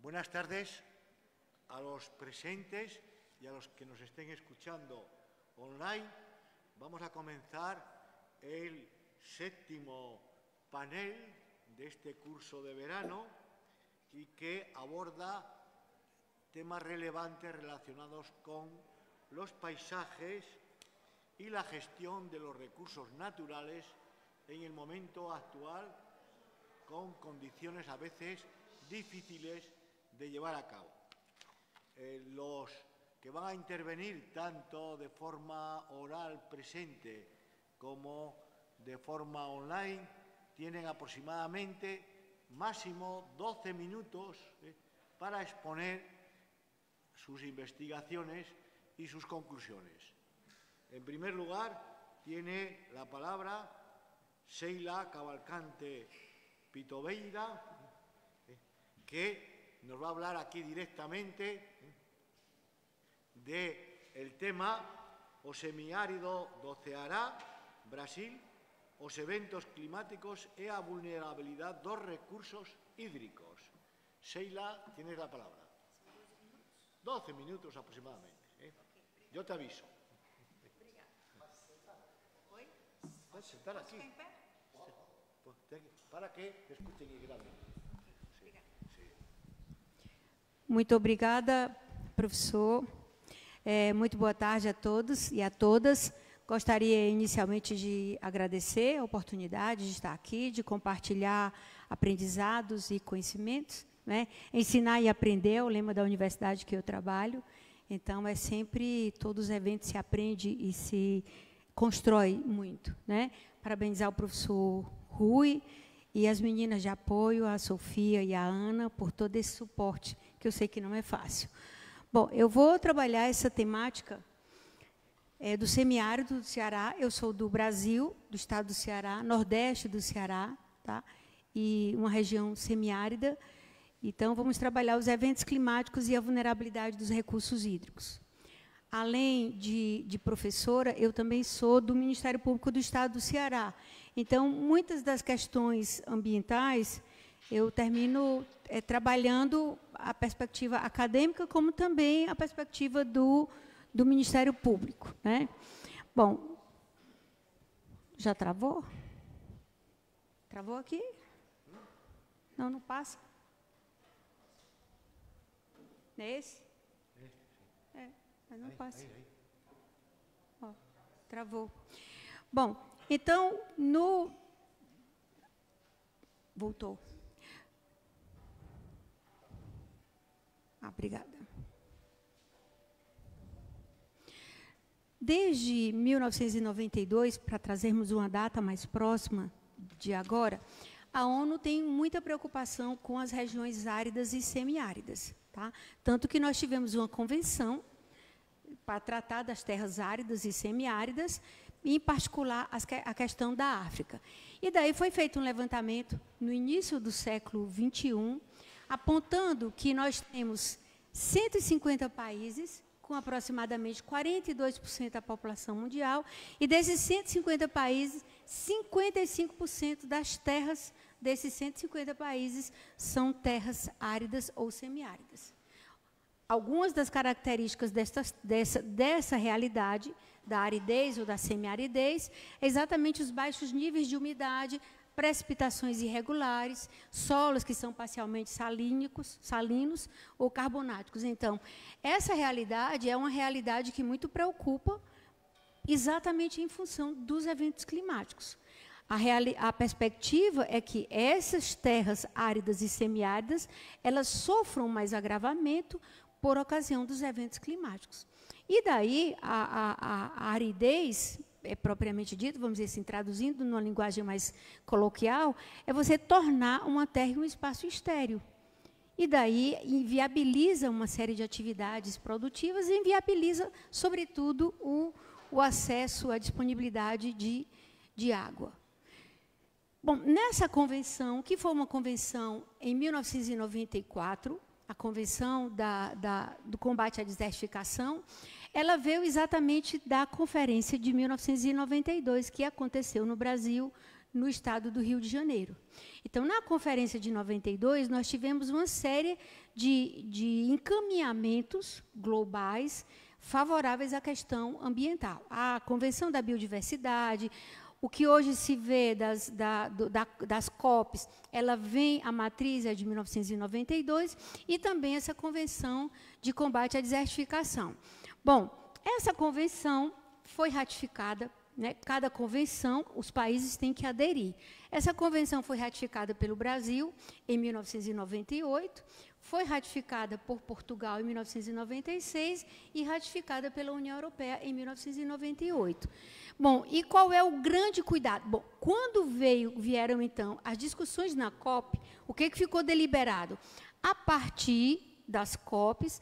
Buenas tardes a los presentes y a los que nos estén escuchando online. Vamos a comenzar el 7º panel de este curso de verano y que aborda temas relevantes relacionados con los paisajes y la gestión de los recursos naturales en el momento actual, con condiciones a veces difíciles de llevar a cabo. Los que van a intervenir tanto de forma oral presente como de forma online tienen aproximadamente máximo 12 minutos para exponer sus investigaciones y sus conclusiones. En primer lugar, tiene la palabra Sheila Cavalcante Pitoveira, que nos va a hablar aquí directamente del tema o semiárido do Ceará, Brasil, os eventos climáticos e a vulnerabilidad dos recursos hídricos. Sheila, tienes la palabra. 12 minutos aproximadamente. Yo te aviso. ¿Puedes sentar aquí? Para que te escuchen y graben. Muito obrigada, professor. Muito boa tarde a todos e a todas. Gostaria inicialmente de agradecer a oportunidade de estar aqui, de compartilhar aprendizados e conhecimentos, né? Ensinar e aprender é o lema da universidade que eu trabalho. Então, é sempre, todos os eventos se aprende e se constrói muito, né? Parabenizar o professor Rui e as meninas de apoio, a Sofia e a Ana, por todo esse suporte, que eu sei que não é fácil. Bom, eu vou trabalhar essa temática do semiárido do Ceará. Eu sou do Brasil, do estado do Ceará, nordeste do Ceará, tá? E uma região semiárida. Então, vamos trabalhar os eventos climáticos e a vulnerabilidade dos recursos hídricos. Além de professora, eu também sou do Ministério Público do Estado do Ceará. Então, muitas das questões ambientais, eu termino trabalhando a perspectiva acadêmica, como também a perspectiva do Ministério Público, né? Bom, já travou? Travou aqui? Não, não passa? Não é esse? Mas não passa. Ó, travou. Bom, então, Voltou. Obrigada. Desde 1992, para trazermos uma data mais próxima de agora, a ONU tem muita preocupação com as regiões áridas e semiáridas, tá? Tanto que nós tivemos uma convenção para tratar das terras áridas e semiáridas, e, em particular, a questão da África. E daí foi feito um levantamento no início do século XXI, apontando que nós temos 150 países, com aproximadamente 42% da população mundial, e desses 150 países, 55% das terras desses 150 países são terras áridas ou semiáridas. Algumas das características dessa realidade, da aridez ou da semiaridez, é exatamente os baixos níveis de umidade, precipitações irregulares, solos que são parcialmente salinos ou carbonáticos. Então, essa realidade é uma realidade que muito preocupa, exatamente em função dos eventos climáticos. A perspectiva é que essas terras áridas e semiáridas, elas sofram mais agravamento por ocasião dos eventos climáticos. E daí, a aridez, propriamente dito, vamos dizer assim, traduzindo numa linguagem mais coloquial, é você tornar uma terra um espaço estéril. E daí inviabiliza uma série de atividades produtivas e inviabiliza, sobretudo, o acesso à disponibilidade de água. Bom, nessa convenção, que foi uma convenção em 1994, a Convenção do Combate à Desertificação, ela veio exatamente da Conferência de 1992, que aconteceu no Brasil, no estado do Rio de Janeiro. Então, na conferência de 92, nós tivemos uma série de encaminhamentos globais favoráveis à questão ambiental. A Convenção da Biodiversidade, o que hoje se vê das COPs, ela vem, a matriz é de 1992, e também essa Convenção de Combate à Desertificação. Bom, essa convenção foi ratificada, né? Cada convenção, os países têm que aderir. Essa convenção foi ratificada pelo Brasil em 1998, foi ratificada por Portugal em 1996 e ratificada pela União Europeia em 1998. Bom, e qual é o grande cuidado? Bom, quando vieram, então, as discussões na COP, o que ficou deliberado? A partir das COPs,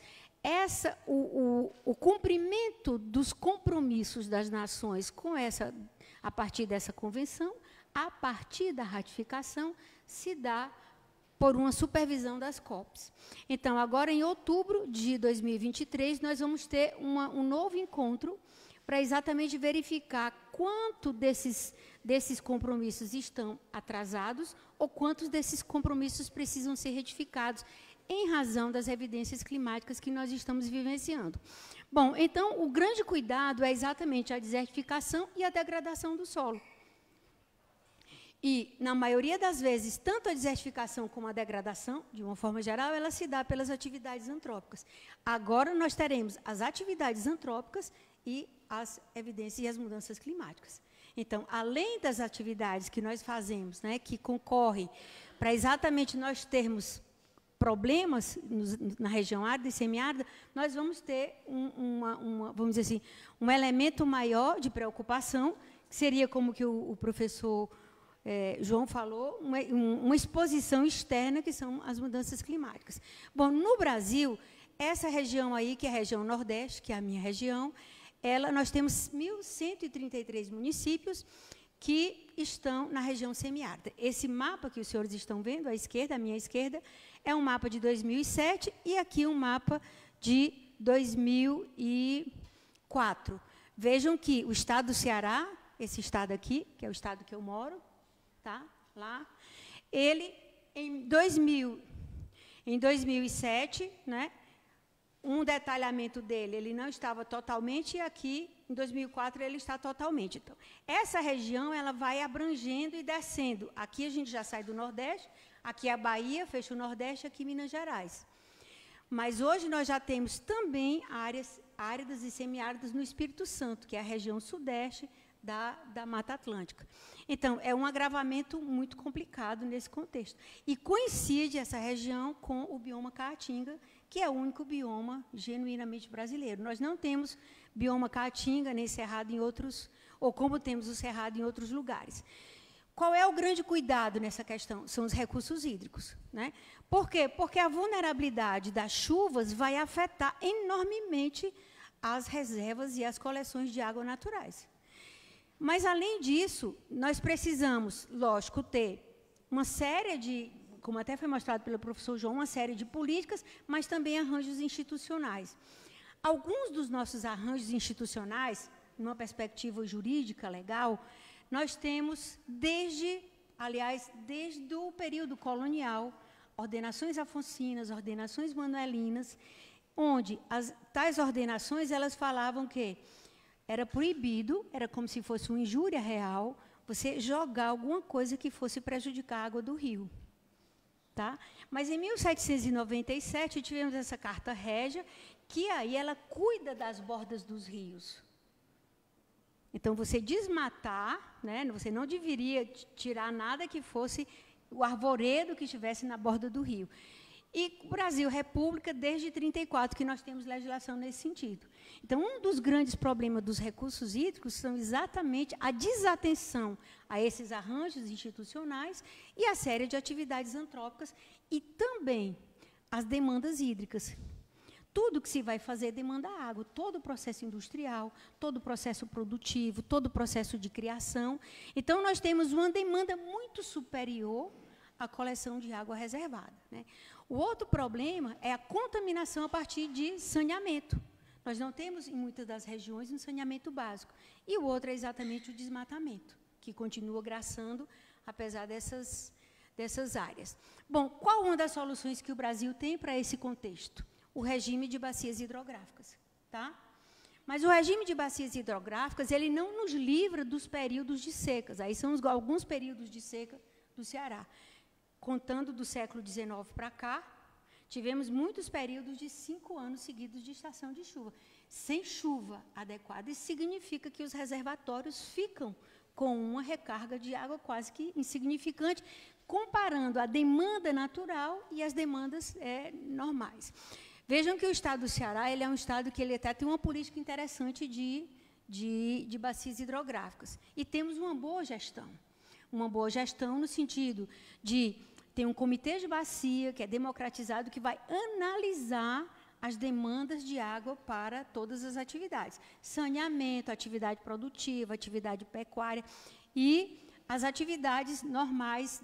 o cumprimento dos compromissos das nações a partir dessa convenção, a partir da ratificação, se dá por uma supervisão das COPs. Então, agora, em outubro de 2023, nós vamos ter um novo encontro para exatamente verificar quanto desses compromissos estão atrasados ou quantos desses compromissos precisam ser retificados em razão das evidências climáticas que nós estamos vivenciando. Bom, então, o grande cuidado é exatamente a desertificação e a degradação do solo. E, na maioria das vezes, tanto a desertificação como a degradação, de uma forma geral, ela se dá pelas atividades antrópicas. Agora, nós teremos as atividades antrópicas e as evidências e as mudanças climáticas. Então, além das atividades que nós fazemos, né, que concorrem para exatamente nós termos problemas na região árida e semiárida, nós vamos ter vamos dizer assim, um elemento maior de preocupação, que seria como que o professor João falou, uma exposição externa, que são as mudanças climáticas. Bom, no Brasil, essa região aí, que é a região Nordeste, que é a minha região, nós temos 1.133 municípios que estão na região semiárida. Esse mapa que os senhores estão vendo, à esquerda, à minha esquerda, é um mapa de 2007 e aqui um mapa de 2004. Vejam que o estado do Ceará, esse estado aqui, que é o estado que eu moro, tá? Lá, ele, em 2007, né, um detalhamento dele, ele não estava totalmente, e aqui, em 2004, ele está totalmente. Então, essa região, ela vai abrangendo e descendo. Aqui a gente já sai do Nordeste, aqui é a Bahia, fecha o Nordeste, aqui Minas Gerais. Mas hoje nós já temos também áreas áridas e semiáridas no Espírito Santo, que é a região sudeste da Mata Atlântica. Então, é um agravamento muito complicado nesse contexto. E coincide essa região com o bioma Caatinga, que é o único bioma genuinamente brasileiro. Nós não temos bioma Caatinga, nem cerrado em outros, ou como temos o cerrado em outros lugares. Qual é o grande cuidado nessa questão? São os recursos hídricos, né? Por quê? Porque a vulnerabilidade das chuvas vai afetar enormemente as reservas e as coleções de água naturais. Mas, além disso, nós precisamos, lógico, ter uma série de, como até foi mostrado pelo professor João, uma série de políticas, mas também arranjos institucionais. Alguns dos nossos arranjos institucionais, numa perspectiva jurídica, legal, nós temos desde o período colonial, ordenações afonsinas, ordenações manuelinas, onde tais ordenações elas falavam que era proibido, era como se fosse uma injúria real, você jogar alguma coisa que fosse prejudicar a água do rio. Tá? Mas, em 1797, tivemos essa Carta Régia, que aí ela cuida das bordas dos rios. Então, você desmatar, né, você não deveria tirar nada que fosse o arvoredo que estivesse na borda do rio. E o Brasil, República, desde 1934, que nós temos legislação nesse sentido. Então, um dos grandes problemas dos recursos hídricos são exatamente a desatenção a esses arranjos institucionais e a série de atividades antrópicas e também as demandas hídricas. Tudo que se vai fazer demanda água, todo o processo industrial, todo o processo produtivo, todo o processo de criação. Então, nós temos uma demanda muito superior à coleção de água reservada, né? O outro problema é a contaminação a partir de saneamento. Nós não temos, em muitas das regiões, um saneamento básico. E o outro é exatamente o desmatamento, que continua graçando, apesar dessas áreas. Bom, qual uma das soluções que o Brasil tem para esse contexto? O regime de bacias hidrográficas, tá? Mas o regime de bacias hidrográficas, ele não nos livra dos períodos de secas. Aí são alguns períodos de seca do Ceará. Contando do século XIX para cá, tivemos muitos períodos de 5 anos seguidos de estação de chuva. Sem chuva adequada, isso significa que os reservatórios ficam com uma recarga de água quase que insignificante, comparando a demanda natural e as demandas normais. Vejam que o estado do Ceará ele é um estado que ele até tem uma política interessante de bacias hidrográficas. E temos uma boa gestão. Uma boa gestão no sentido de ter um comitê de bacia, que é democratizado, que vai analisar as demandas de água para todas as atividades. Saneamento, atividade produtiva, atividade pecuária e as atividades normais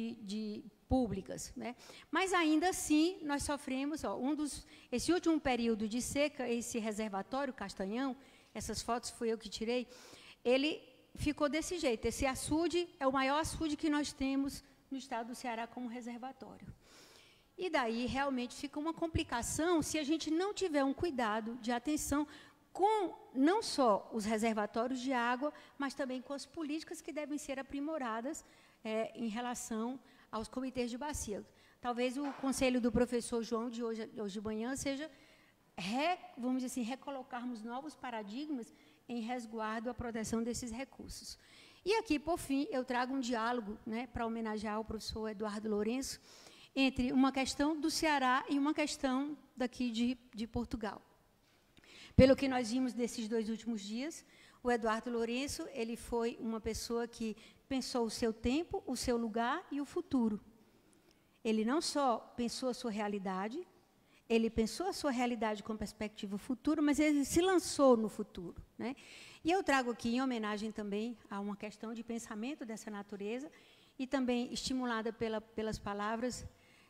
públicas, né? Mas, ainda assim, nós sofremos, esse último período de seca, esse reservatório Castanhão, essas fotos fui eu que tirei, ele ficou desse jeito. Esse açude é o maior açude que nós temos no estado do Ceará como reservatório. E daí, realmente, fica uma complicação se a gente não tiver um cuidado de atenção com não só os reservatórios de água, mas também com as políticas que devem ser aprimoradas em relação aos comitês de bacia. Talvez o conselho do professor João de hoje de manhã seja, vamos dizer assim, recolocarmos novos paradigmas em resguardo à proteção desses recursos. E aqui, por fim, eu trago um diálogo, né, para homenagear o professor Eduardo Lourenço, entre uma questão do Ceará e uma questão daqui de Portugal. Pelo que nós vimos desses 2 últimos dias, o Eduardo Lourenço ele foi uma pessoa que pensou o seu tempo, o seu lugar e o futuro. Ele não só pensou a sua realidade, ele pensou a sua realidade com perspectiva futuro, mas ele se lançou no futuro, né? E eu trago aqui, em homenagem também a uma questão de pensamento dessa natureza, e também estimulada pelas palavras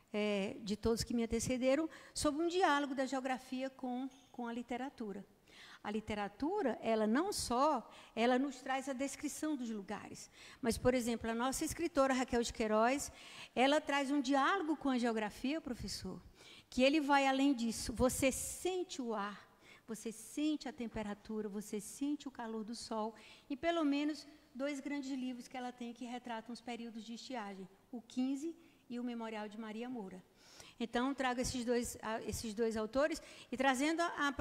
de todos que me antecederam, sobre um diálogo da geografia com a literatura. A literatura, ela não só, ela nos traz a descrição dos lugares, mas, por exemplo, a nossa escritora Raquel de Queiroz, ela traz um diálogo com a geografia, professor, que ele vai além disso. Você sente o ar, você sente a temperatura, você sente o calor do sol, e pelo menos 2 grandes livros que ela tem que retratam os períodos de estiagem, o 15 e o Memorial de Maria Moura. Então, trago esses dois autores, e trazendo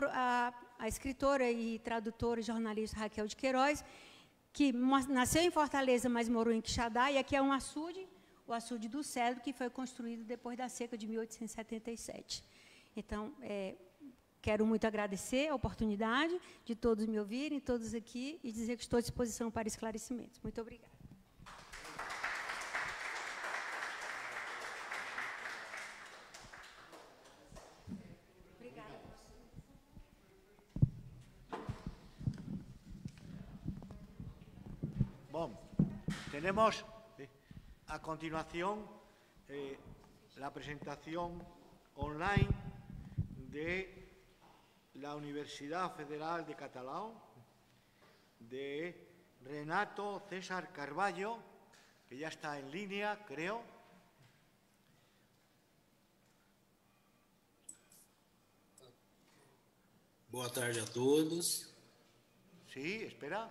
a escritora e tradutora e jornalista Raquel de Queiroz, que nasceu em Fortaleza, mas morou em Quixadá, e aqui é um açude, o açude do Cedro, que foi construído depois da seca de 1877. Então, quero muito agradecer a oportunidade de todos me ouvirem, todos aqui, e dizer que estou à disposição para esclarecimentos. Muito obrigada. Bom, tenemos a continuación la presentación online de la Universidad Federal de Catalão, de Renato César Carballo, que ya está en línea, creo. Boa tarde a todos. Sí, espera.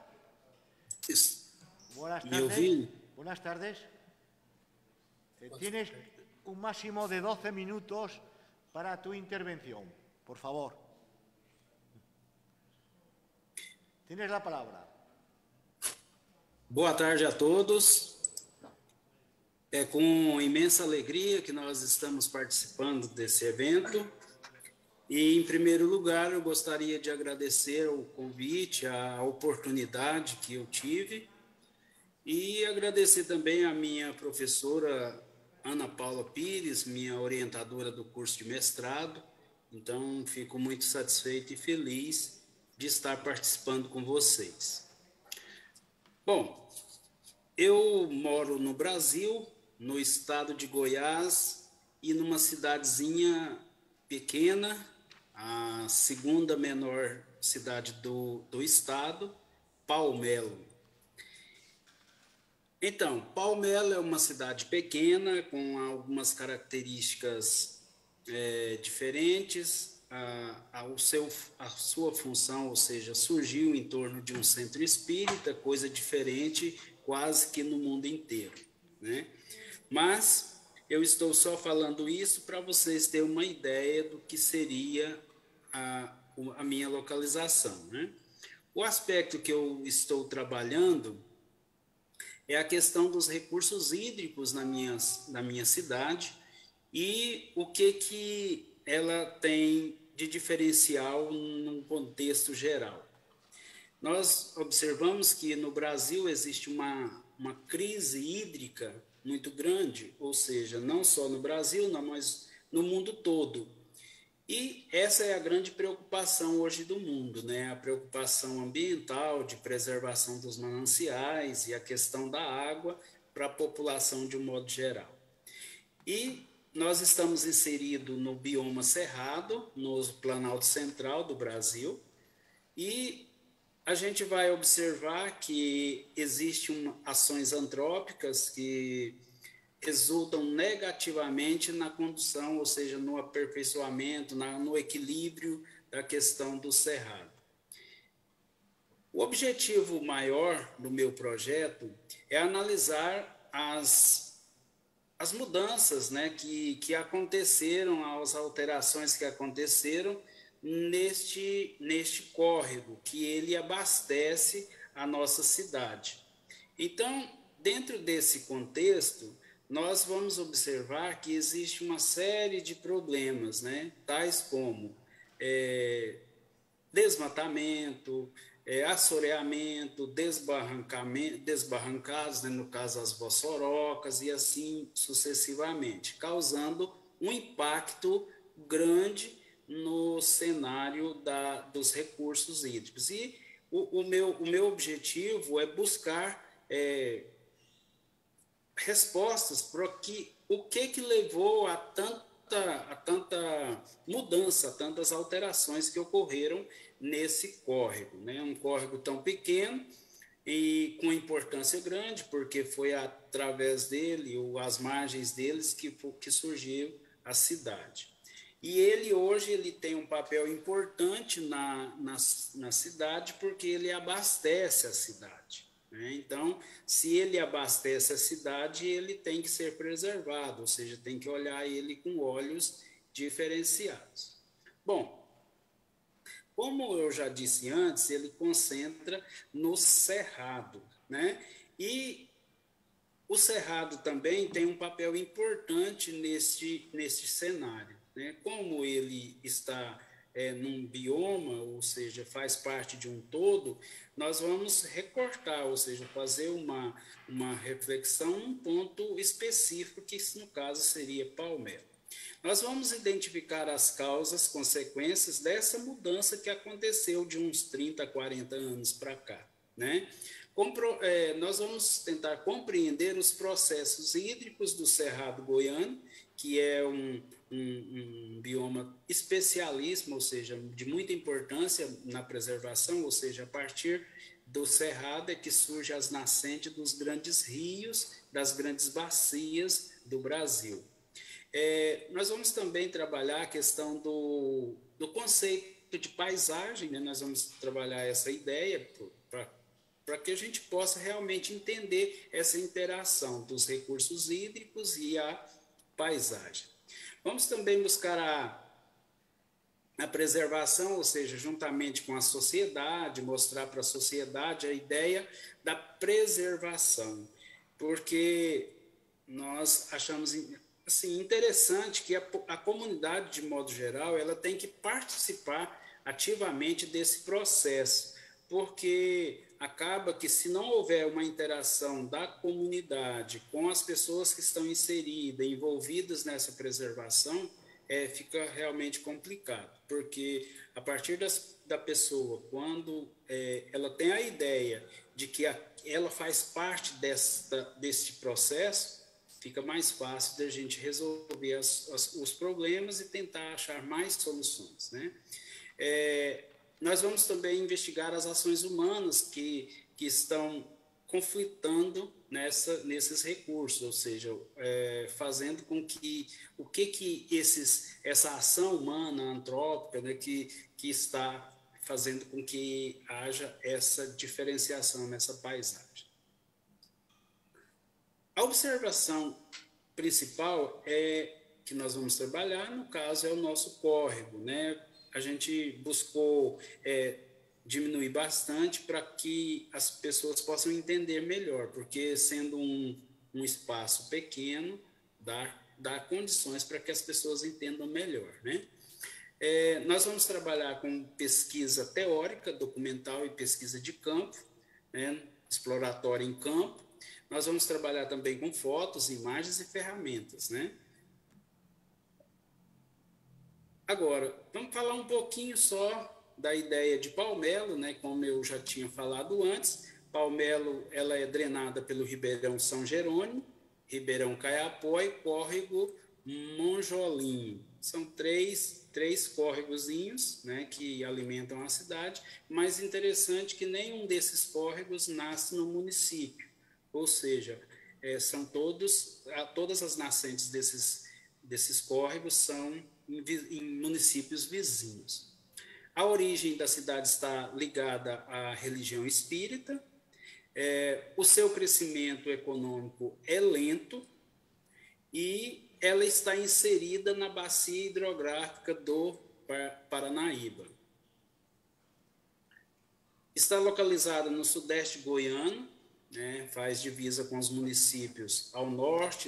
Buenas ¿Me tardes. oyen? Buenas tardes. Tienes un máximo de 12 minutos para tu intervención, por favor. Tienes la palabra. Boa tarde a todos. É com imensa alegria que nós estamos participando desse evento. E, em primeiro lugar, eu gostaria de agradecer o convite, a oportunidade que eu tive, e agradecer também a minha professora Ana Paula Pires, minha orientadora do curso de mestrado. Então, fico muito satisfeito e feliz de estar participando com vocês. Bom, eu moro no Brasil, no estado de Goiás, e numa cidadezinha pequena, a segunda menor cidade do estado, Palmelo. Então, Palmelo é uma cidade pequena, com algumas características diferentes. A sua função, ou seja, surgiu em torno de um centro espírita, coisa diferente quase que no mundo inteiro, né? Mas eu estou só falando isso para vocês terem uma ideia do que seria a minha localização, né? O aspecto que eu estou trabalhando é a questão dos recursos hídricos na minha cidade e o que ela tem de diferencial num contexto geral. Nós observamos que no Brasil existe uma crise hídrica muito grande, ou seja, não só no Brasil, não, mas no mundo todo. E essa é a grande preocupação hoje do mundo, né? A preocupação ambiental, de preservação dos mananciais e a questão da água para a população de um modo geral. E nós estamos inseridos no bioma cerrado, no Planalto Central do Brasil, e a gente vai observar que existem ações antrópicas que resultam negativamente na condução, ou seja, no aperfeiçoamento, no equilíbrio da questão do cerrado. O objetivo maior do meu projeto é analisar as mudanças, né, que aconteceram, as alterações que aconteceram neste córrego, que ele abastece a nossa cidade. Então, dentro desse contexto, nós vamos observar que existe uma série de problemas, né? Tais como desmatamento, assoreamento, desbarrancados, né? No caso as bossorocas, e assim sucessivamente, causando um impacto grande no cenário dos recursos hídricos. E o meu objetivo é buscar respostas para o que levou a tanta mudança, a tantas alterações que ocorreram nesse córrego, né? Um córrego tão pequeno e com importância grande, porque foi através dele, ou às margens deles, que surgiu a cidade. E hoje ele tem um papel importante na cidade, porque ele abastece a cidade. Então, se ele abastece a cidade, ele tem que ser preservado, ou seja, tem que olhar ele com olhos diferenciados. Bom, como eu já disse antes, ele concentra no cerrado, né? E o cerrado também tem um papel importante neste cenário, né? Como ele está num bioma, ou seja, faz parte de um todo, nós vamos recortar, ou seja, fazer uma reflexão num ponto específico, que no caso seria Palmelo. Nós vamos identificar as causas, consequências dessa mudança que aconteceu de uns 30, 40 anos para cá, né? Nós vamos tentar compreender os processos hídricos do Cerrado Goiano, que é um bioma especialíssimo, ou seja, de muita importância na preservação, ou seja, a partir do Cerrado é que surgem as nascentes dos grandes rios, das grandes bacias do Brasil. Nós vamos também trabalhar a questão do conceito de paisagem, né? Nós vamos trabalhar essa ideia para que a gente possa realmente entender essa interação dos recursos hídricos e a paisagem. Vamos também buscar a preservação, ou seja, juntamente com a sociedade, mostrar para a sociedade a ideia da preservação, porque nós achamos assim, interessante que a comunidade, de modo geral, ela tem que participar ativamente desse processo, porque acaba que, se não houver uma interação da comunidade com as pessoas que estão inseridas, envolvidas nessa preservação, fica realmente complicado, porque a partir da pessoa, quando ela tem a ideia de que ela faz parte desse processo, fica mais fácil da gente resolver os problemas e tentar achar mais soluções, né? Nós vamos também investigar as ações humanas que estão conflitando nesses recursos, ou seja, fazendo com que essa ação humana, antrópica, né, que está fazendo com que haja essa diferenciação nessa paisagem. A observação principal que nós vamos trabalhar, no caso, é o nosso córrego, né? A gente buscou diminuir bastante para que as pessoas possam entender melhor, porque sendo um espaço pequeno, dá condições para que as pessoas entendam melhor, né? Nós vamos trabalhar com pesquisa teórica, documental e pesquisa de campo, né? Exploratória em campo. Nós vamos trabalhar também com fotos, imagens e ferramentas, né? Agora, vamos falar um pouquinho só da ideia de Palmelo, né? Como eu já tinha falado antes, Palmelo ela é drenada pelo Ribeirão São Jerônimo, Ribeirão Caiapó e Córrego Monjolinho. São três córregozinhos, né, que alimentam a cidade, mas interessante que nenhum desses córregos nasce no município, ou seja, são todas as nascentes desses córregos são em municípios vizinhos. A origem da cidade está ligada à religião espírita, o seu crescimento econômico é lento e ela está inserida na bacia hidrográfica do Paranaíba. Está localizada no sudeste goiano, né, faz divisa com os municípios ao norte,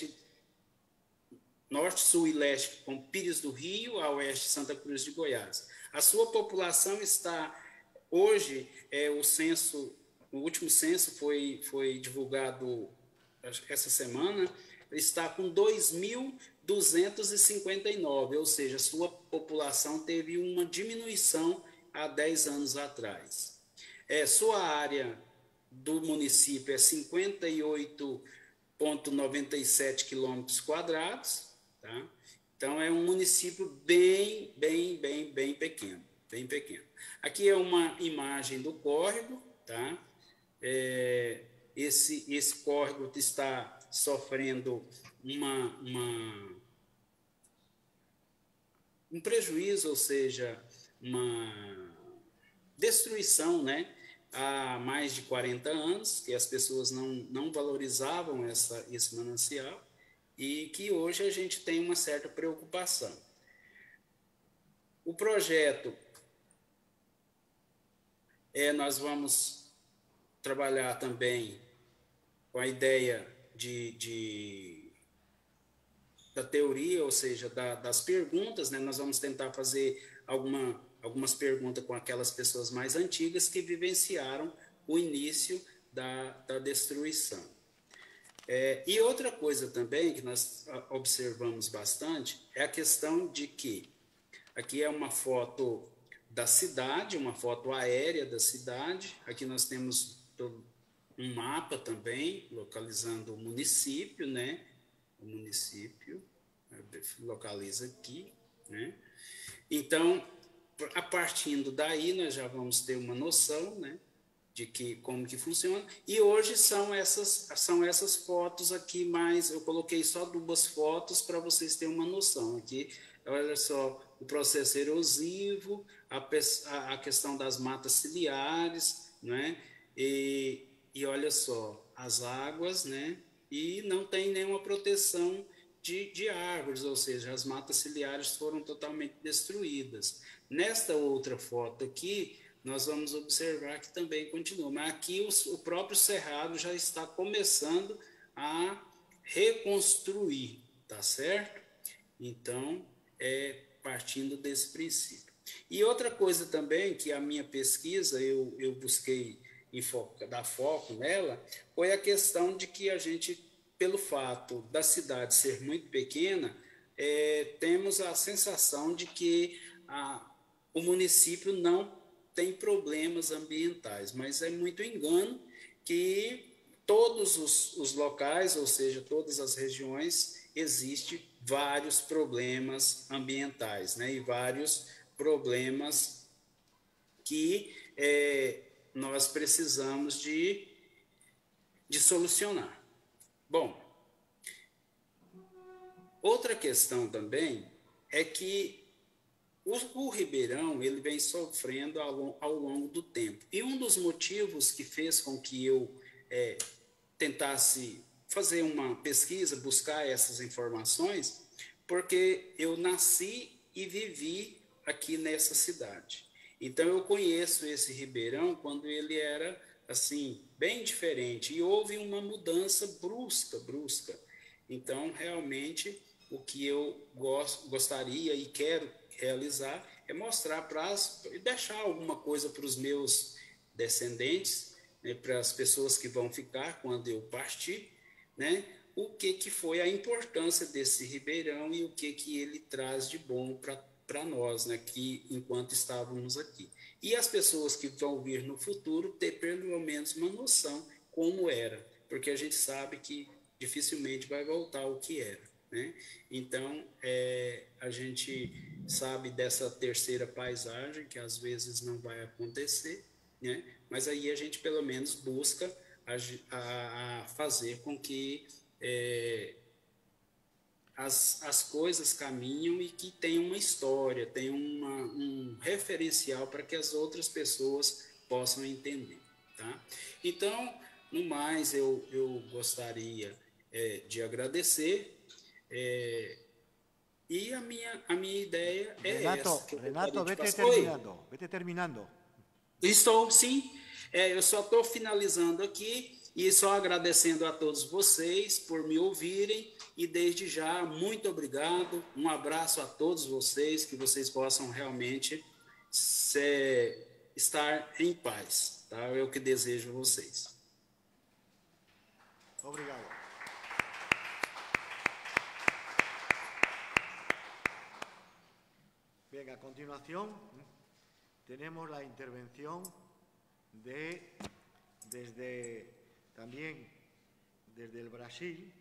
sul e leste com Pires do Rio, a oeste Santa Cruz de Goiás. A sua população está, hoje, o último censo foi divulgado essa semana, está com 2.259, ou seja, sua população teve uma diminuição há 10 anos atrás. Sua área do município é 58,97 quilômetros quadrados, tá? Então, é um município bem pequeno, bem pequeno. Aqui é uma imagem do córrego, tá? Esse córrego está sofrendo um prejuízo, ou seja, uma destruição, né? Há mais de 40 anos, que as pessoas não valorizavam esse manancial e que hoje a gente tem uma certa preocupação. O projeto, nós vamos trabalhar também com a ideia da teoria, ou seja, das perguntas, né? Nós vamos tentar fazer algumas perguntas com aquelas pessoas mais antigas que vivenciaram o início da destruição. E outra coisa também que nós observamos bastante é a questão de que aqui é uma foto da cidade, uma foto aérea da cidade. Aqui nós temos um mapa também, localizando o município, né? O município localiza aqui, né? Então, a partir daí, nós já vamos ter uma noção, né, de como que funciona. E hoje são essas fotos aqui, mas eu coloquei só 2 fotos para vocês terem uma noção. Aqui, olha só, o processo erosivo, a questão das matas ciliares, né, e olha só, as águas, né, e não tem nenhuma proteção de árvores, ou seja, as matas ciliares foram totalmente destruídas. Nesta outra foto aqui, nós vamos observar que também continua, mas aqui o próprio cerrado já está começando a reconstruir, tá certo? Então, partindo desse princípio. E outra coisa também que a minha pesquisa, eu busquei dar foco nela, foi a questão de que a gente, pelo fato da cidade ser muito pequena, temos a sensação de que o município não tem problemas ambientais, mas é muito engano que todos os locais, ou seja, todas as regiões, existem vários problemas ambientais, né? E vários problemas que nós precisamos de de solucionar. Bom, outra questão também é que o Ribeirão ele vem sofrendo ao longo do tempo. E um dos motivos que fez com que eu tentasse fazer uma pesquisa, buscar essas informações, porque eu nasci e vivi aqui nessa cidade. Então, eu conheço esse Ribeirão quando ele era, assim, bem diferente. E houve uma mudança brusca. Então, realmente, o que eu gostaria e quero realizar é mostrar e deixar alguma coisa para os meus descendentes, né, para as pessoas que vão ficar quando eu partir, né, o que foi a importância desse Ribeirão e o que ele traz de bom para nós, né, que enquanto estávamos aqui. E as pessoas que vão vir no futuro ter pelo menos uma noção como era, porque a gente sabe que dificilmente vai voltar ao que era, né? Então, a gente sabe dessa terceira paisagem, que às vezes não vai acontecer, né? Mas aí a gente pelo menos busca a fazer com que as coisas caminham e que tem uma história, tem um referencial para que as outras pessoas possam entender, tá? Então, no mais, eu gostaria de agradecer e a minha ideia essa. Renato, vete terminando. Estou, sim. Eu só estou finalizando aqui e só agradecendo a todos vocês por me ouvirem e desde já, muito obrigado. Um abraço a todos vocês, que vocês possam realmente estar em paz. Tá? É o que desejo a vocês. Obrigado. Bien, a continuación tenemos la intervención también desde el Brasil,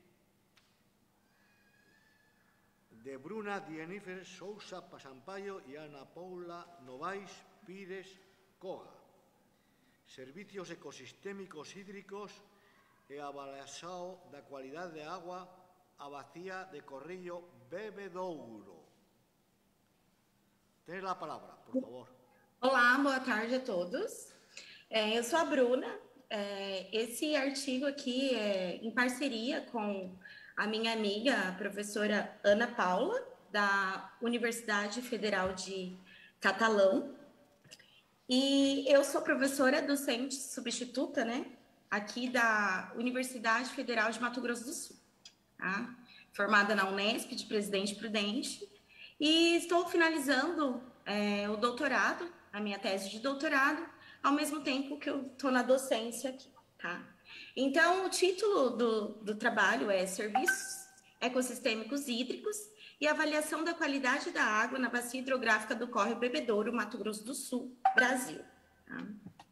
de Bruna Jennifer Sousa Pasampaio y Ana Paula Novaes Pires Coga. Servicios ecosistémicos hídricos e avaliação da qualidade de água a bacia de Correio Bebedouro. Tem a palavra, por favor. Olá, boa tarde a todos. Eu sou a Bruna. Esse artigo aqui é em parceria com a minha amiga, a professora Ana Paula, da Universidade Federal de Catalão. E eu sou professora docente substituta, né? Aqui da Universidade Federal de Mato Grosso do Sul, tá? Formada na Unesp de Presidente Prudente. E estou finalizando o doutorado, a minha tese de doutorado, ao mesmo tempo que eu estou na docência aqui, tá? Então, o título do trabalho é Serviços Ecossistêmicos Hídricos e Avaliação da Qualidade da Água na Bacia Hidrográfica do Córrego Bebedouro, Mato Grosso do Sul, Brasil. Tá?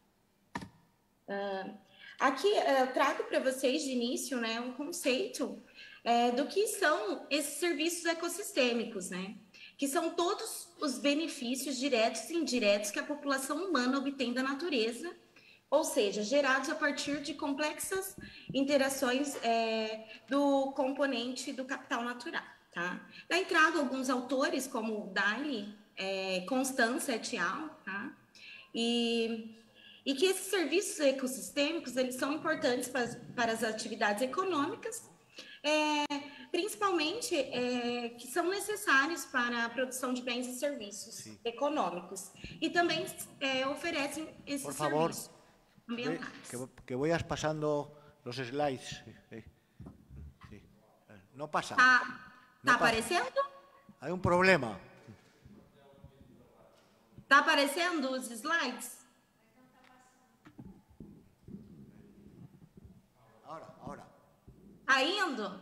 Aqui eu trago para vocês de início, né, um conceito do que são esses serviços ecossistêmicos, né? Que são todos os benefícios diretos e indiretos que a população humana obtém da natureza, ou seja, gerados a partir de complexas interações do componente do capital natural. Tá? Daí trago alguns autores, como Daly, Constance et al., tá? E que esses serviços ecossistêmicos eles são importantes para as atividades econômicas, principalmente que são necessários para a produção de bens e serviços econômicos. E também oferecem esses serviços ambientais. Que vayas pasando los slides. Sí. No pasa. Está aparecendo? Há um problema. Está aparecendo os slides? Agora. Está indo?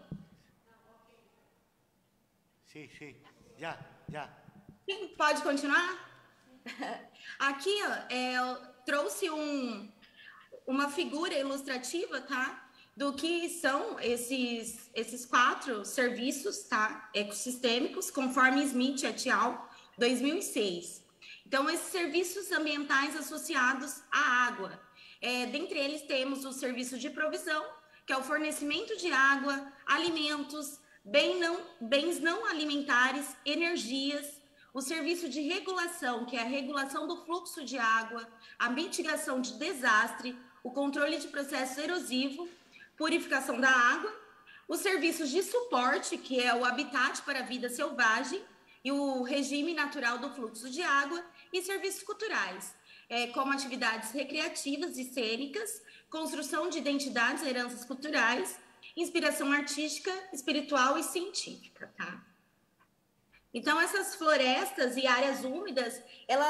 Sim, já. Sim, pode continuar? Aqui eu trouxe uma figura ilustrativa, tá? Do que são esses 4 serviços, tá? Ecossistêmicos, conforme Smith et al., 2006. Então, esses serviços ambientais associados à água. Dentre eles temos o serviço de provisão, que é o fornecimento de água, alimentos, bens não alimentares, energias, o serviço de regulação, que é a regulação do fluxo de água, a mitigação de desastre, o controle de processo erosivo, purificação da água, os serviços de suporte, que é o habitat para a vida selvagem e o regime natural do fluxo de água, e serviços culturais, como atividades recreativas e cênicas, construção de identidades e heranças culturais, inspiração artística, espiritual e científica, tá? Então, essas florestas e áreas úmidas,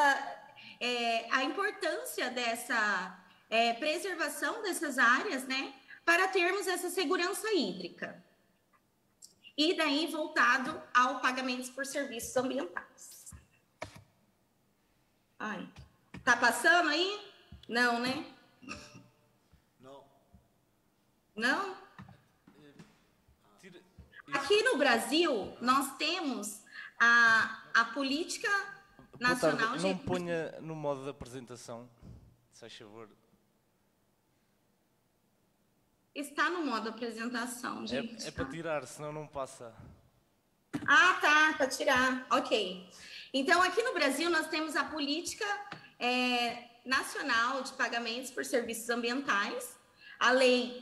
a importância dessa preservação dessas áreas, né, para termos essa segurança hídrica. E daí, voltado ao pagamento por serviços ambientais. Ai, tá passando aí? Não, né? Não. Não? Aqui no Brasil, nós temos a política nacional... Não ponha no modo de apresentação, se faz favor. Está no modo apresentação, gente. É para tirar, senão não passa. Ah, tá, para tirar. Ok. Então, aqui no Brasil, nós temos a política nacional de pagamentos por serviços ambientais, a lei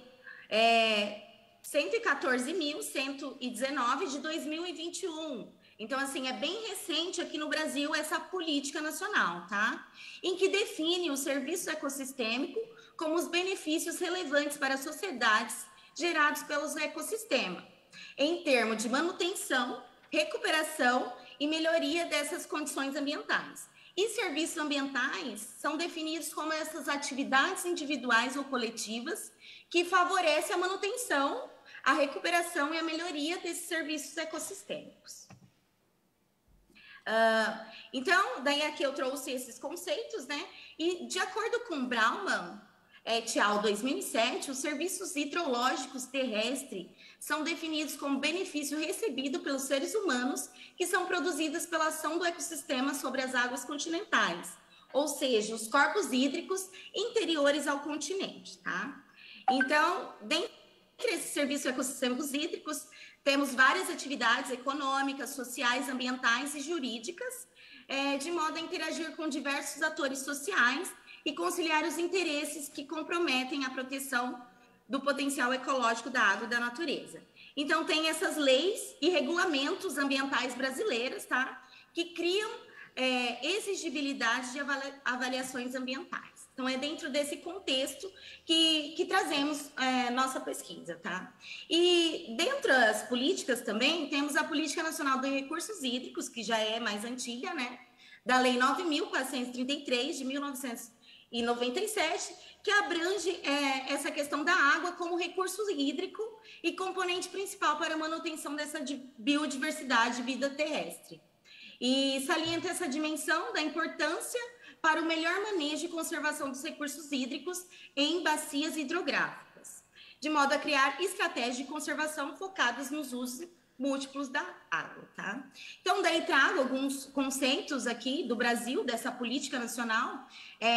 114.119 de 2021. Então, assim, é bem recente aqui no Brasil essa política nacional, tá? Em que define o serviço ecossistêmico como os benefícios relevantes para as sociedades gerados pelos ecossistemas, em termos de manutenção, recuperação e melhoria dessas condições ambientais. E serviços ambientais são definidos como essas atividades individuais ou coletivas que favorecem a manutenção, a recuperação e a melhoria desses serviços ecossistêmicos. Então, daí aqui eu trouxe esses conceitos, né? E de acordo com Brauman, et al. 2007, os serviços hidrológicos terrestres são definidos como benefício recebido pelos seres humanos que são produzidos pela ação do ecossistema sobre as águas continentais, ou seja, os corpos hídricos interiores ao continente, tá? Então, dentre esses serviços ecossistêmicos hídricos, temos várias atividades econômicas, sociais, ambientais e jurídicas, de modo a interagir com diversos atores sociais e conciliar os interesses que comprometem a proteção do potencial ecológico da água e da natureza. Então, tem essas leis e regulamentos ambientais brasileiros, tá? Que criam exigibilidade de avaliações ambientais. Então, é dentro desse contexto que trazemos nossa pesquisa, tá? E dentro das políticas também, temos a Política Nacional de Recursos Hídricos, que já é mais antiga, né? Da Lei 9.433, de 1997, que abrange essa questão da água como recurso hídrico e componente principal para a manutenção dessa biodiversidade e vida terrestre. E salienta essa dimensão da importância para o melhor manejo e conservação dos recursos hídricos em bacias hidrográficas, de modo a criar estratégias de conservação focadas nos usos múltiplos da água, tá? Então, daí trago alguns conceitos aqui do Brasil, dessa política nacional,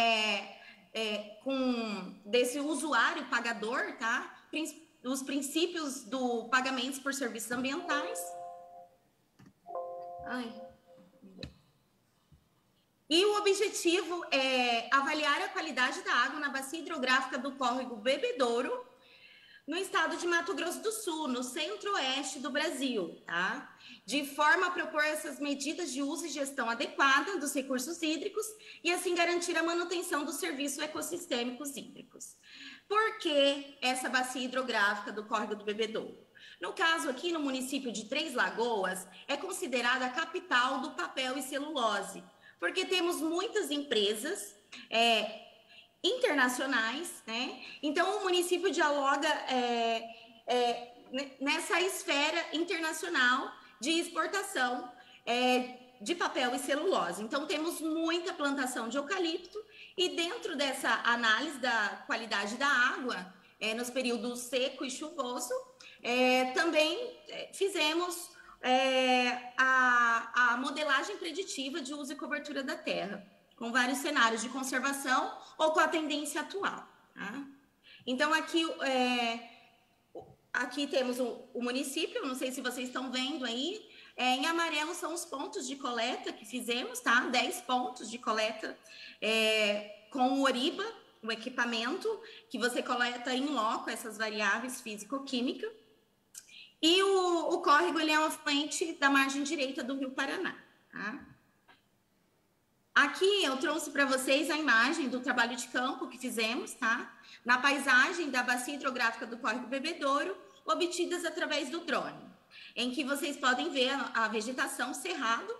desse usuário pagador, tá? Os princípios do pagamento por serviços ambientais. E o objetivo é avaliar a qualidade da água na bacia hidrográfica do córrego Bebedouro, no estado de Mato Grosso do Sul, no centro-oeste do Brasil, tá? De forma a propor essas medidas de uso e gestão adequada dos recursos hídricos e assim garantir a manutenção dos serviços ecossistêmicos hídricos. Por que essa bacia hidrográfica do córrego do Bebedouro? No caso aqui no município de Três Lagoas, é considerada a capital do papel e celulose, porque temos muitas empresas internacionais, né? Então, o município dialoga nessa esfera internacional de exportação de papel e celulose. Então, temos muita plantação de eucalipto e dentro dessa análise da qualidade da água, nos períodos seco e chuvoso, também fizemos a modelagem preditiva de uso e cobertura da terra, com vários cenários de conservação ou com a tendência atual, tá? Então, aqui aqui temos o município, não sei se vocês estão vendo aí, em amarelo são os pontos de coleta que fizemos, tá? 10 pontos de coleta com o Oriba, o equipamento, que você coleta em loco essas variáveis físico-química. E o córrego, ele é um afluente da margem direita do Rio Paraná, tá? Aqui eu trouxe para vocês a imagem do trabalho de campo que fizemos, tá? Na paisagem da bacia hidrográfica do Córrego Bebedouro, obtidas através do drone, em que vocês podem ver a vegetação cerrado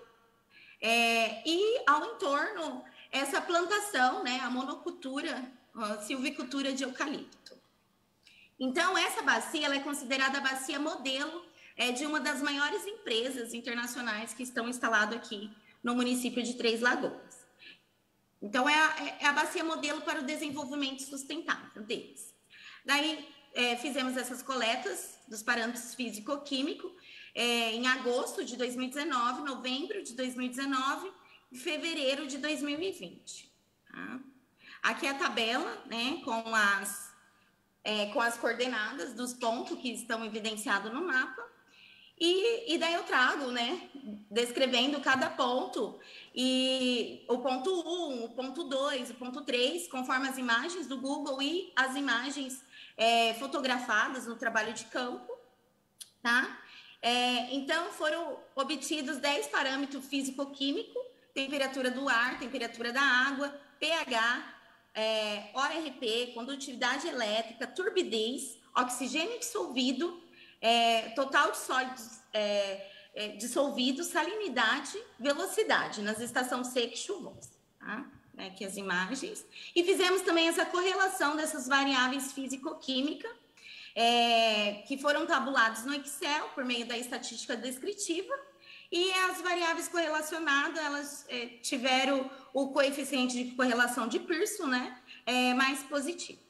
e ao entorno essa plantação, né, a monocultura, a silvicultura de eucalipto. Então, essa bacia ela é considerada a bacia modelo de uma das maiores empresas internacionais que estão instaladas aqui no município de Três Lagoas. Então, é a bacia modelo para o desenvolvimento sustentável deles. Daí, fizemos essas coletas dos parâmetros físico-químicos em agosto de 2019, novembro de 2019 e fevereiro de 2020. Tá? Aqui é a tabela, né, com as coordenadas dos pontos que estão evidenciados no mapa. E daí eu trago, né, descrevendo cada ponto, e o ponto 1, o ponto 2, o ponto 3, conforme as imagens do Google e as imagens fotografadas no trabalho de campo, tá? Então, foram obtidos 10 parâmetros físico-químicos, temperatura do ar, temperatura da água, pH, ORP, condutividade elétrica, turbidez, oxigênio dissolvido, total de sólidos dissolvidos, salinidade, velocidade nas estações seca e chuvosa. Tá? Aqui as imagens. E fizemos também essa correlação dessas variáveis físico-químicas, que foram tabuladas no Excel por meio da estatística descritiva, e as variáveis correlacionadas, elas tiveram o coeficiente de correlação de Pearson, né, mais positivo.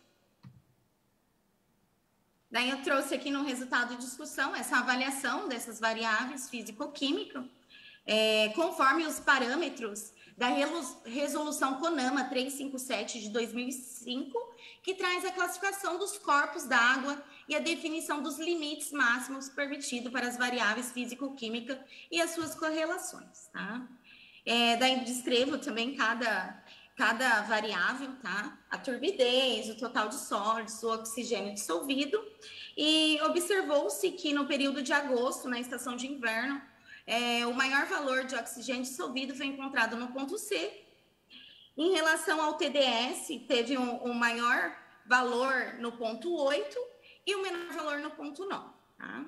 Daí eu trouxe aqui no resultado de discussão essa avaliação dessas variáveis físico-químicas, conforme os parâmetros da resolução CONAMA 357 de 2005, que traz a classificação dos corpos d'água e a definição dos limites máximos permitidos para as variáveis físico-químicas e as suas correlações. Tá? Daí descrevo também cada variável, tá? A turbidez, o total de sólidos, o oxigênio dissolvido, e observou-se que no período de agosto, na estação de inverno, o maior valor de oxigênio dissolvido foi encontrado no ponto C. Em relação ao TDS, teve um maior valor no ponto 8 e um menor valor no ponto 9. Tá?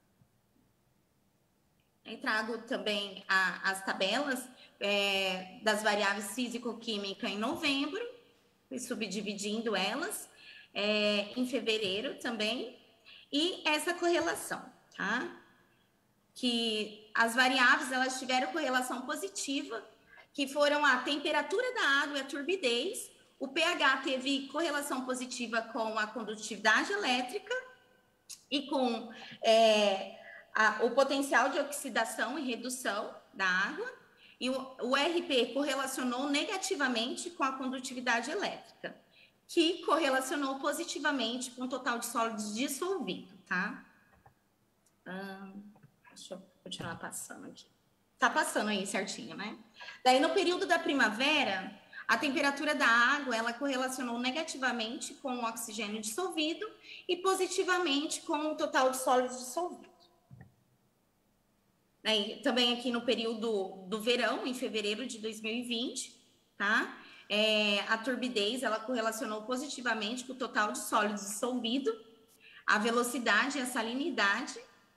Eu trago também as tabelas das variáveis físico-química em novembro, fui subdividindo elas, em fevereiro também, e essa correlação, tá? Que as variáveis, elas tiveram correlação positiva, que foram a temperatura da água e a turbidez, o pH teve correlação positiva com a condutividade elétrica e com o potencial de oxidação e redução da água, e o RP correlacionou negativamente com a condutividade elétrica, que correlacionou positivamente com o total de sólidos dissolvido, tá? Deixa eu continuar passando aqui. Tá passando aí certinho, né? Daí, no período da primavera, a temperatura da água, ela correlacionou negativamente com o oxigênio dissolvido e positivamente com o total de sólidos dissolvidos. Daí, também aqui no período do verão, em fevereiro de 2020, tá? A turbidez, ela correlacionou positivamente com o total de sólidos dissolvido, a velocidade e a salinidade.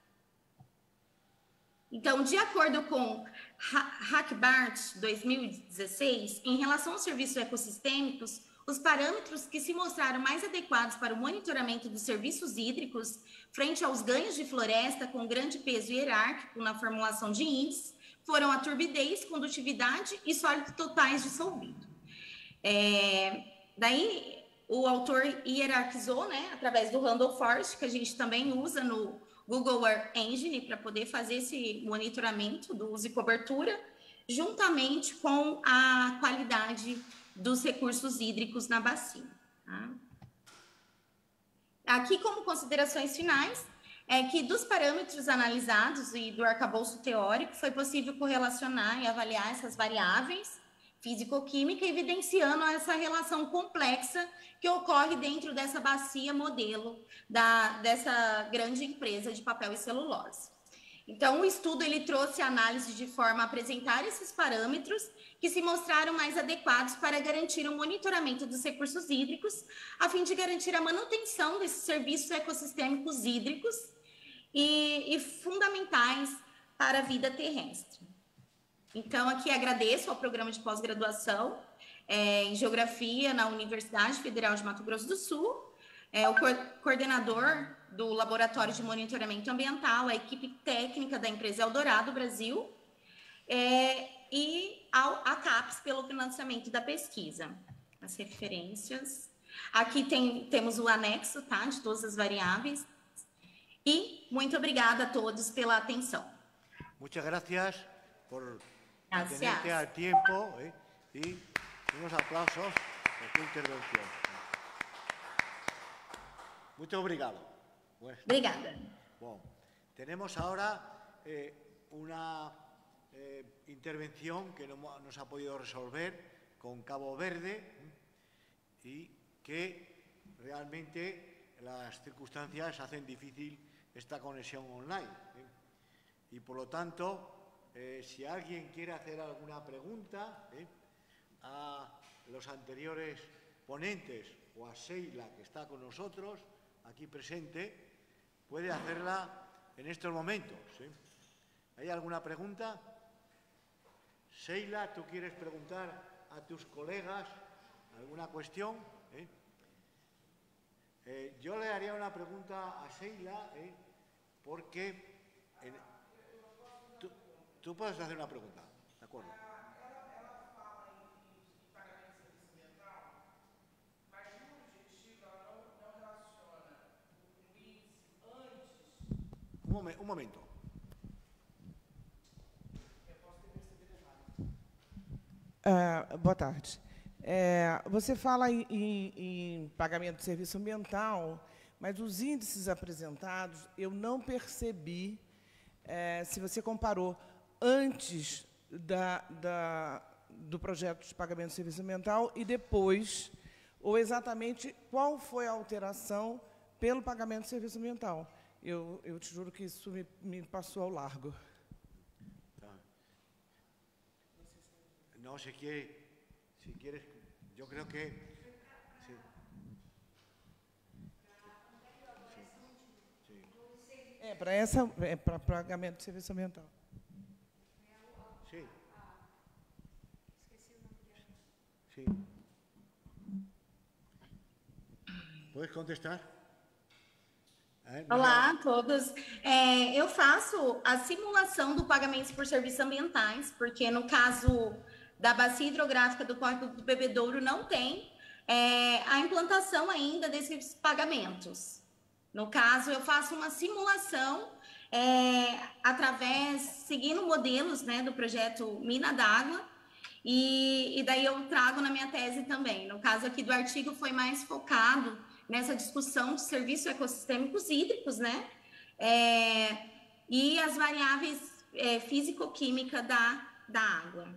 Então, de acordo com Hackbart 2016, em relação aos serviços ecossistêmicos, os parâmetros que se mostraram mais adequados para o monitoramento dos serviços hídricos frente aos ganhos de floresta com grande peso hierárquico na formulação de índices foram a turbidez, condutividade e sólidos totais dissolvidos. Daí, o autor hierarquizou, né, através do Randall Forest, que a gente também usa no Google Earth Engine para poder fazer esse monitoramento do uso e cobertura, juntamente com a qualidade dos recursos hídricos na bacia. Tá? Aqui, como considerações finais, é que dos parâmetros analisados e do arcabouço teórico, foi possível correlacionar e avaliar essas variáveis físico-química, evidenciando essa relação complexa que ocorre dentro dessa bacia modelo dessa grande empresa de papel e celulose. Então, o estudo ele trouxe análise de forma a apresentar esses parâmetros que se mostraram mais adequados para garantir o monitoramento dos recursos hídricos, a fim de garantir a manutenção desses serviços ecossistêmicos hídricos e fundamentais para a vida terrestre. Então, aqui agradeço ao programa de pós-graduação em Geografia na Universidade Federal de Mato Grosso do Sul, o coordenador do Laboratório de Monitoramento Ambiental, a equipe técnica da empresa Eldorado Brasil, e a CAPES pelo financiamento da pesquisa. As referências. Aqui temos o anexo, tá, de todas as variáveis. E muito obrigada a todos pela atenção. Muchas gracias por tenerte al tiempo y unos aplausos por tu intervención. Muito obrigado. Bueno, obrigada. Bueno, tenemos ahora una intervención que no nos ha podido resolver con Cabo Verde y que realmente las circunstancias hacen difícil esta conexión online. Y por lo tanto, si alguien quiere hacer alguna pregunta a los anteriores ponentes o a Sheila, que está con nosotros, aquí presente, puede hacerla en estos momentos. ¿Hay alguna pregunta? Sheila, ¿tú quieres preguntar a tus colegas alguna cuestión? Yo le haría una pregunta a Sheila, porque tú puedes hacer una pregunta, ¿de acuerdo? Un momento. Boa tarde. Você fala em pagamento de serviço ambiental, mas os índices apresentados, eu não percebi se você comparou antes do projeto de pagamento de serviço ambiental e depois, ou exatamente qual foi a alteração pelo pagamento de serviço ambiental. Eu te juro que isso me passou ao largo. No, si quieres, yo creo que... Sí. Sí. Para pagamento de serviço ambiental. Sí. Sí. ¿Puedes contestar? Olá a todos. Eu faço a simulação do pagamento por serviços ambientais, porque no caso da bacia hidrográfica do Córrego do Bebedouro não tem a implantação ainda desses pagamentos. No caso, eu faço uma simulação seguindo modelos, né, do projeto Mina d'Água, e daí eu trago na minha tese também. No caso aqui do artigo foi mais focado nessa discussão de serviços ecossistêmicos hídricos, né? E as variáveis físico-química da água.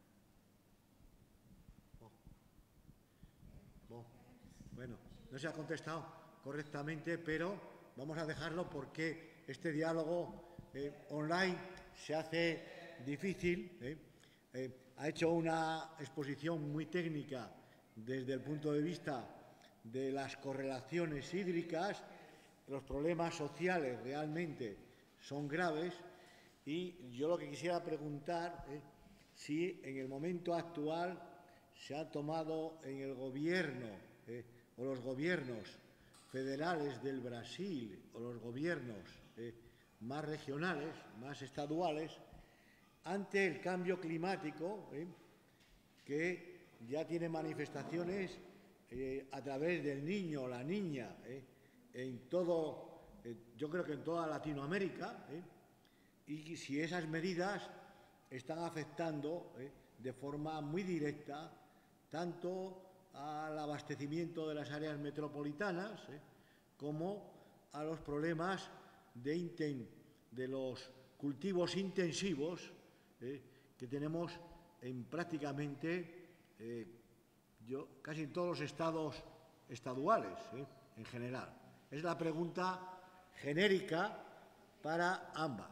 Bueno, no se ha contestado correctamente, pero vamos a dejarlo porque este diálogo online se hace difícil. Ha hecho una exposición muy técnica desde el punto de vista de las correlaciones hídricas. Los problemas sociales realmente son graves y yo lo que quisiera preguntar es si en el momento actual se ha tomado en el gobierno o los gobiernos federales del Brasil o los gobiernos más regionales, más estaduales, ante el cambio climático que ya tiene manifestaciones a través del niño o la niña en todo, yo creo que en toda Latinoamérica, y si esas medidas están afectando de forma muy directa tanto al abastecimiento de las áreas metropolitanas como a los problemas de los cultivos intensivos que tenemos en prácticamente casi todos los estados estaduales, en general. Es la pregunta genérica para ambas.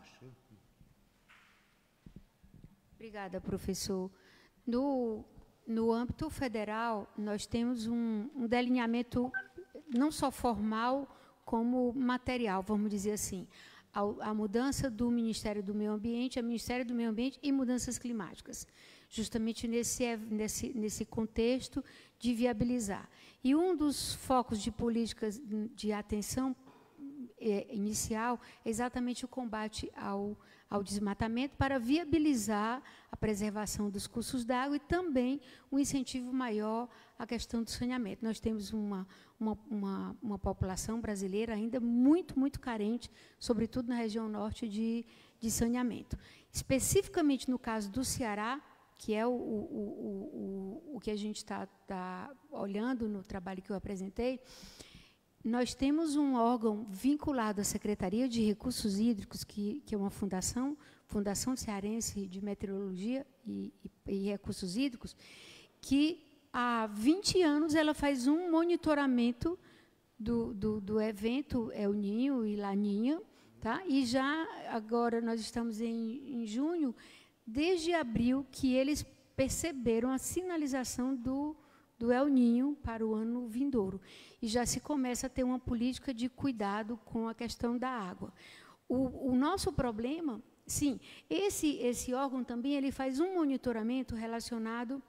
Obrigada, professor. No âmbito federal, nós temos um delineamento não só formal, como material, vamos dizer assim. A mudança do Ministério do Meio Ambiente, a Ministério do Meio Ambiente e mudanças climáticas, justamente nesse contexto de viabilizar. E um dos focos de políticas de atenção inicial é exatamente o combate ao desmatamento para viabilizar a preservação dos cursos d'água e também um incentivo maior à questão do saneamento. Nós temos uma população brasileira ainda muito carente, sobretudo na região norte, de saneamento. Especificamente no caso do Ceará, que é o que a gente está olhando no trabalho que eu apresentei, nós temos um órgão vinculado à Secretaria de Recursos Hídricos, que é uma Fundação Cearense de Meteorologia e Recursos Hídricos, que há 20 anos ela faz um monitoramento do evento El Niño e Laninha, tá? E já agora nós estamos em junho, desde abril que eles perceberam a sinalização do El Niño para o ano vindouro. E já se começa a ter uma política de cuidado com a questão da água. O nosso problema, sim, esse órgão também ele faz um monitoramento relacionado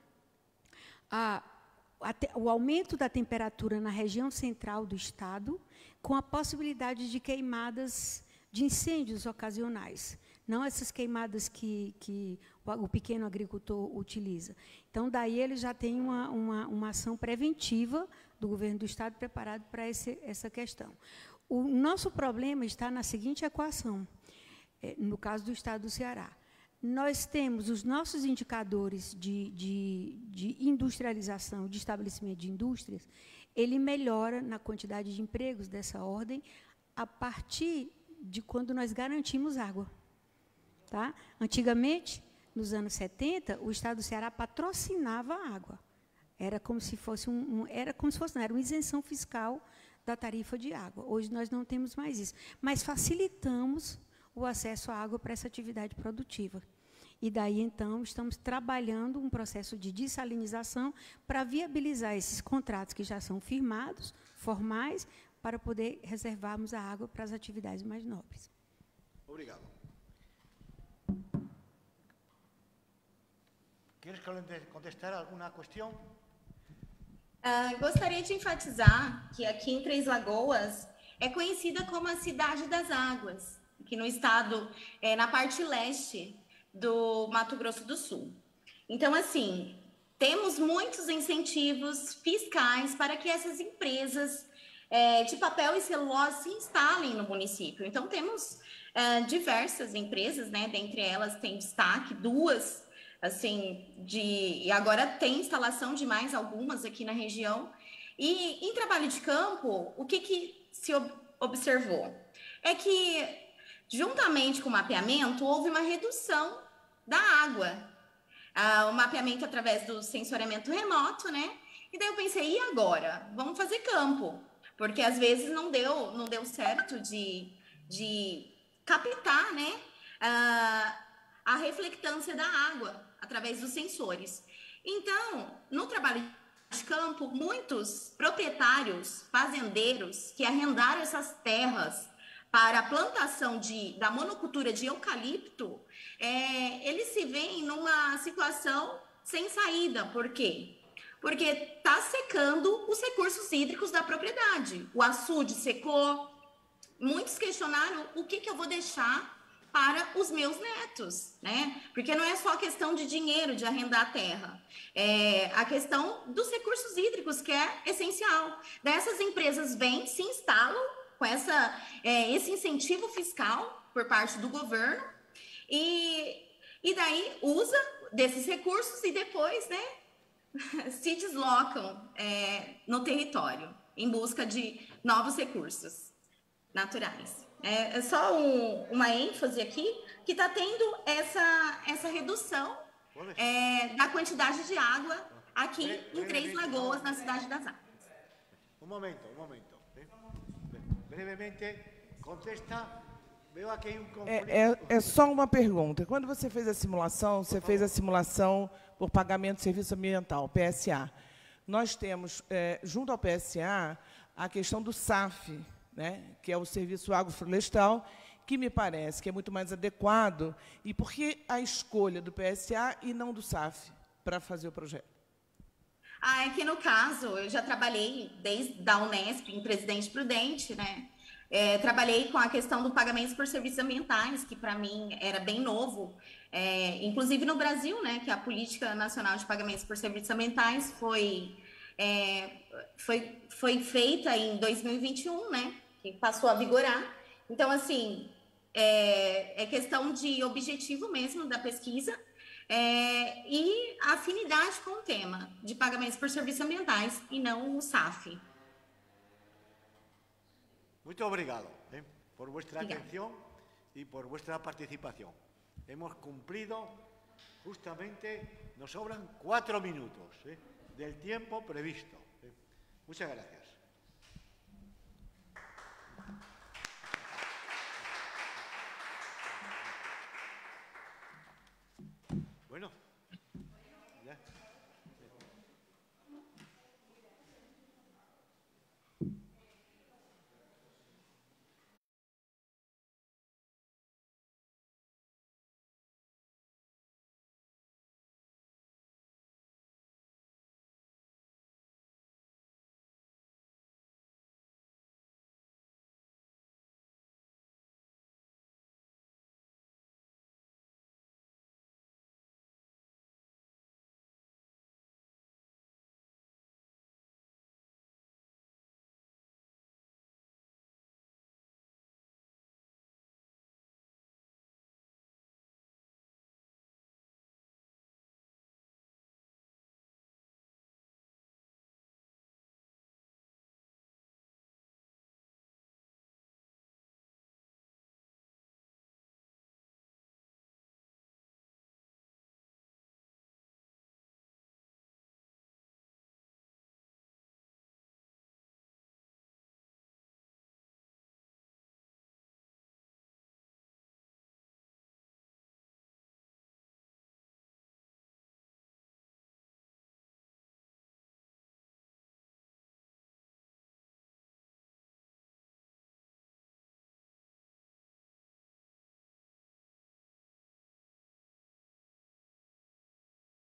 ao aumento da temperatura na região central do estado, com a possibilidade de queimadas, de incêndios ocasionais. Não essas queimadas que o pequeno agricultor utiliza. Então, daí ele já tem uma ação preventiva do governo do estado preparado para essa questão. O nosso problema está na seguinte equação, no caso do estado do Ceará. Nós temos os nossos indicadores de industrialização, de estabelecimento de indústrias, ele melhora na quantidade de empregos dessa ordem a partir de quando nós garantimos água. Tá? Antigamente, nos anos 70, o estado do Ceará patrocinava a água. Era como se fosse era uma isenção fiscal da tarifa de água. Hoje nós não temos mais isso, mas facilitamos o acesso à água para essa atividade produtiva. E daí, então, estamos trabalhando um processo de dessalinização para viabilizar esses contratos que já são firmados, formais, para poder reservarmos a água para as atividades mais nobres. Obrigado. ¿Quieres contestar alguna cuestión? Gostaria de enfatizar que aqui em Três Lagoas é conhecida como a Cidade das Águas, aqui no estado, na parte leste do Mato Grosso do Sul. Então, assim, temos muitos incentivos fiscais para que essas empresas de papel e celulose se instalem no município. Então, temos diversas empresas, né? Dentre elas tem destaque, duas, assim, e agora tem instalação de mais algumas aqui na região. E em trabalho de campo, o que se observou? É que, juntamente com o mapeamento, houve uma redução da água. O mapeamento através do sensoriamento remoto, né? E daí eu pensei, e agora? Vamos fazer campo. Porque, às vezes, não deu certo de captar, né? A reflectância da água através dos sensores. Então, no trabalho de campo, muitos proprietários, fazendeiros que arrendaram essas terras para a plantação da monocultura de eucalipto, eles se veem numa situação sem saída. Por quê? Porque está secando os recursos hídricos da propriedade. O açude secou. Muitos questionaram o que eu vou deixar para os meus netos, né? Porque não é só a questão de dinheiro, de arrendar a terra. É a questão dos recursos hídricos, que é essencial. Dessas empresas vêm, se instalam com esse incentivo fiscal por parte do governo e daí usa desses recursos e depois, né, se deslocam no território. em busca de novos recursos naturais. É só uma ênfase aqui que está tendo essa redução da quantidade de água aqui em Três Lagoas, na Cidade das Águas. Un momento. Brevemente, contesta. Veo aqui um conflito. É só uma pergunta. Quando você fez a simulação, você fez a simulação por pagamento de serviço ambiental, PSA. Nós temos, junto ao PSA, a questão do SAF, né, que é o Serviço Agroflorestal, que me parece que é muito mais adequado. E por que a escolha do PSA e não do SAF para fazer o projeto? É que, no caso, eu já trabalhei desde a Unesp, em Presidente Prudente, né? Trabalhei com a questão do pagamento por serviços ambientais, que, para mim, era bem novo. Inclusive, no Brasil, né, que a Política Nacional de Pagamentos por Serviços Ambientais foi feita em 2021, né, que passou a vigorar. Então, assim, é questão de objetivo mesmo da pesquisa, e a afinidade com o tema de pagamentos por serviços ambientais e não o SAF. Muito obrigado por vuestra atención y por vuestra participación. Hemos cumplido justamente, nos sobran 4 minutos del tiempo previsto. Muchas gracias. Bueno, ya.